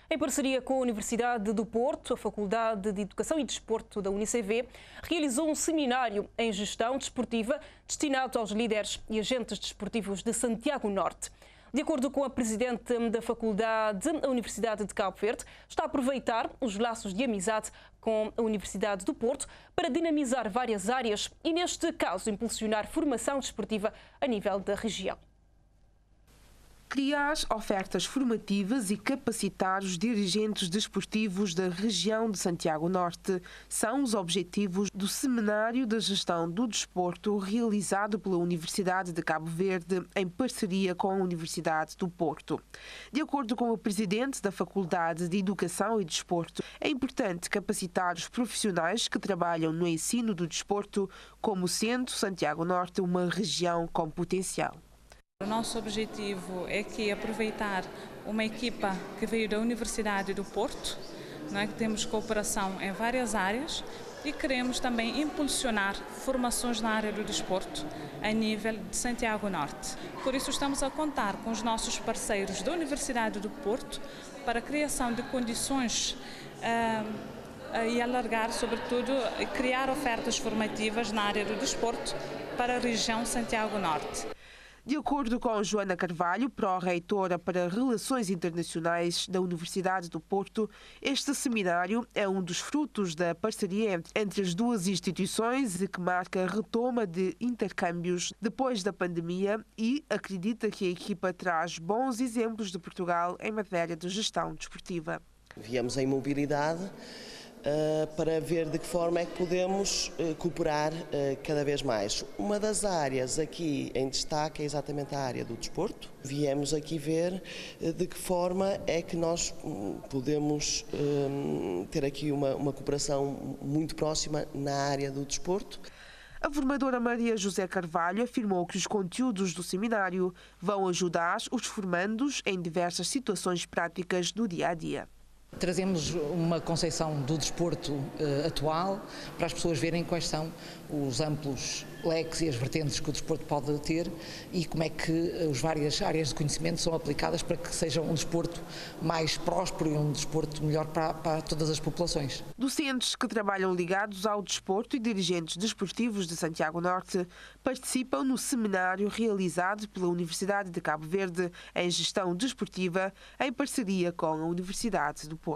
Em parceria com a Universidade do Porto, a Faculdade de Educação e Desporto da UniCV realizou um seminário em gestão desportiva destinado aos líderes e agentes desportivos de Santiago Norte. De acordo com a presidente da Faculdade, a Universidade de Cabo Verde está a aproveitar os laços de amizade com a Universidade do Porto para dinamizar várias áreas e, neste caso, impulsionar formação desportiva a nível da região. Criar ofertas formativas e capacitar os dirigentes desportivos da região de Santiago Norte são os objetivos do Seminário da Gestão do Desporto realizado pela Universidade de Cabo Verde em parceria com a Universidade do Porto. De acordo com o presidente da Faculdade de Educação e Desporto, é importante capacitar os profissionais que trabalham no ensino do desporto, como sendo Santiago Norte uma região com potencial. O nosso objetivo é que aproveitar uma equipa que veio da Universidade do Porto, não é, que temos cooperação em várias áreas e queremos também impulsionar formações na área do desporto a nível de Santiago Norte. Por isso estamos a contar com os nossos parceiros da Universidade do Porto para a criação de condições e alargar, sobretudo, criar ofertas formativas na área do desporto para a região Santiago Norte. De acordo com Joana Carvalho, pró-reitora para Relações Internacionais da Universidade do Porto, este seminário é um dos frutos da parceria entre as duas instituições e que marca a retoma de intercâmbios depois da pandemia e acredita que a equipa traz bons exemplos de Portugal em matéria de gestão desportiva. Viemos em mobilidade para ver de que forma é que podemos cooperar cada vez mais. Uma das áreas aqui em destaque é exatamente a área do desporto. Viemos aqui ver de que forma é que nós podemos ter aqui uma cooperação muito próxima na área do desporto. A formadora Maria José Carvalho afirmou que os conteúdos do seminário vão ajudar os formandos em diversas situações práticas do dia a dia. Trazemos uma concepção do desporto atual para as pessoas verem quais são os amplos leques e as vertentes que o desporto pode ter e como é que as várias áreas de conhecimento são aplicadas para que seja um desporto mais próspero e um desporto melhor para todas as populações. Docentes que trabalham ligados ao desporto e dirigentes desportivos de Santiago Norte participam no seminário realizado pela Universidade de Cabo Verde em Gestão Desportiva em parceria com a Universidade do Porto.